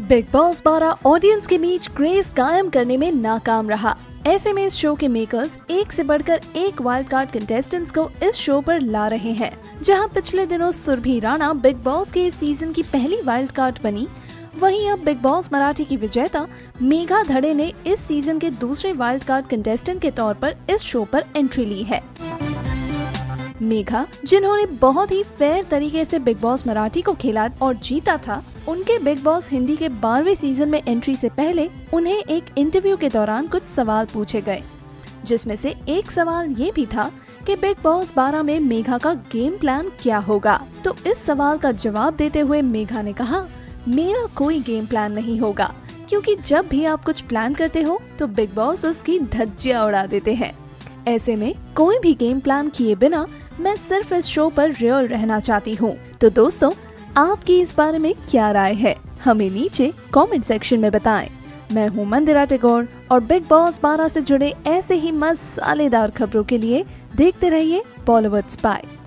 Big boss 12 audience के बीच craze कायम करने में नाकाम रहा। ऐसे में इस शो के मेकर्स एक से बढ़कर एक वाइल्ड कार्ड कंटेस्टेंट्स को इस शो पर ला रहे हैं। जहां पिछले दिनों सुरभि राणा बिग बॉस के इस सीजन की पहली वाइल्ड कार्ड बनी, वहीं अब बिग बॉस मराठी की विजेता मेघा धड़े ने इस सीजन के दूसरे वाइल्ड कार्ड कंटेस्टेंट के तौर पर इस शो पर एंट्री ली है। मेघा, जिन्होंने बहुत ही फेयर तरीके से बिग बॉस मराठी को खेला और जीता था, उनके बिग बॉस हिंदी के 12वें सीजन में एंट्री से पहले उन्हें एक इंटरव्यू के दौरान कुछ सवाल पूछे गए, जिसमें से एक सवाल ये भी था कि बिग बॉस 12 में मेघा का गेम प्लान क्या होगा। तो इस सवाल का जवाब देते हुए मेघा ने कहा, मेरा कोई गेम प्लान नहीं होगा, क्योंकि जब भी आप कुछ प्लान करते हो तो बिग बॉस उसकी धज्जियां उड़ा देते हैं। ऐसे में कोई भी गेम प्लान किए बिना मैं सिर्फ इस शो पर रियल रहना चाहती हूँ। तो दोस्तों, आपकी इस बारे में क्या राय है, हमें नीचे कमेंट सेक्शन में बताएं। मैं हूँ मंदिरा टैगोर और बिग बॉस 12 से जुड़े ऐसे ही मसालेदार खबरों के लिए देखते रहिए बॉलीवुड स्पाई।